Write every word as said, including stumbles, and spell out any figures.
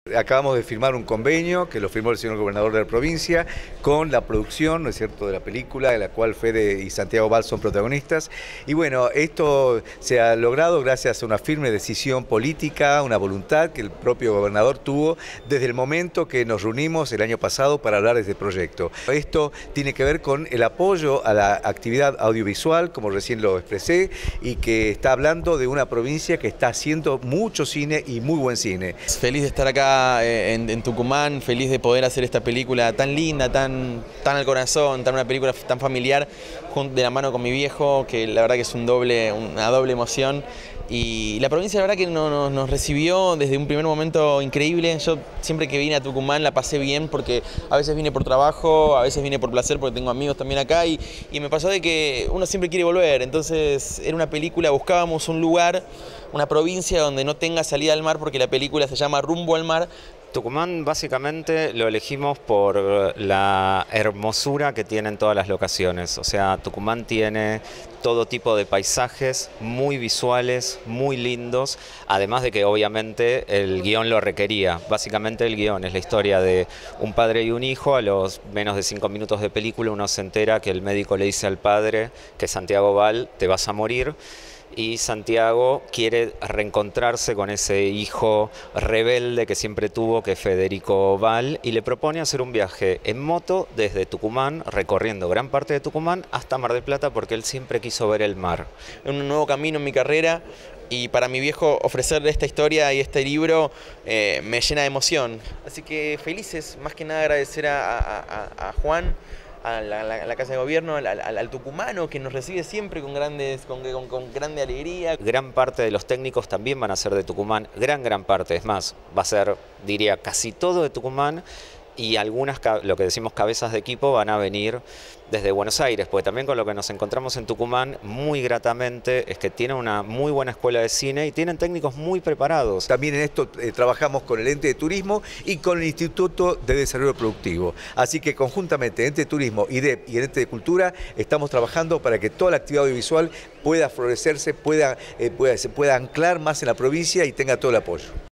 Acabamos de firmar un convenio que lo firmó el señor gobernador de la provincia con la producción, ¿no es cierto?, de la película, de la cual Fede y Santiago Val son protagonistas. Y bueno, esto se ha logrado gracias a una firme decisión política, una voluntad que el propio gobernador tuvo desde el momento que nos reunimos el año pasado para hablar de este proyecto. Esto tiene que ver con el apoyo a la actividad audiovisual, como recién lo expresé, y que está hablando de una provincia que está haciendo mucho cine y muy buen cine. Feliz de estar acá En, en Tucumán, feliz de poder hacer esta película tan linda, tan, tan al corazón, tan una película tan familiar, de la mano con mi viejo, que la verdad que es un doble, una doble emoción. Y la provincia la verdad que no, no, nos recibió desde un primer momento increíble. Yo siempre que vine a Tucumán la pasé bien porque a veces vine por trabajo, a veces vine por placer porque tengo amigos también acá y, y me pasó de que uno siempre quiere volver. Entonces era una película, buscábamos un lugar, una provincia donde no tenga salida al mar porque la película se llama Rumbo al Mar. Tucumán básicamente lo elegimos por la hermosura que tienen todas las locaciones. O sea, Tucumán tiene todo tipo de paisajes muy visuales, muy lindos, además de que obviamente el guión lo requería. Básicamente el guión es la historia de un padre y un hijo. A los menos de cinco minutos de película uno se entera que el médico le dice al padre que Santiago Val, te vas a morir. Y Santiago quiere reencontrarse con ese hijo rebelde que siempre tuvo, que es Federico Val, y le propone hacer un viaje en moto desde Tucumán, recorriendo gran parte de Tucumán hasta Mar del Plata, porque él siempre quiso ver el mar. Un nuevo camino en mi carrera, y para mi viejo ofrecerle esta historia y este libro eh, me llena de emoción. Así que felices, más que nada agradecer a, a, a, a Juan, a la, la, la Casa de Gobierno, al, al, al tucumano que nos recibe siempre con, grandes, con, con, con grande alegría. Gran parte de los técnicos también van a ser de Tucumán, gran, gran parte, es más, va a ser, diría, casi todo de Tucumán, y algunas, lo que decimos cabezas de equipo, van a venir desde Buenos Aires, porque también con lo que nos encontramos en Tucumán, muy gratamente, es que tienen una muy buena escuela de cine y tienen técnicos muy preparados. También en esto eh, trabajamos con el Ente de Turismo y con el Instituto de Desarrollo Productivo. Así que conjuntamente Ente de Turismo, I D E P y el Ente de Cultura estamos trabajando para que toda la actividad audiovisual pueda florecerse, pueda, eh, pueda, se pueda anclar más en la provincia y tenga todo el apoyo.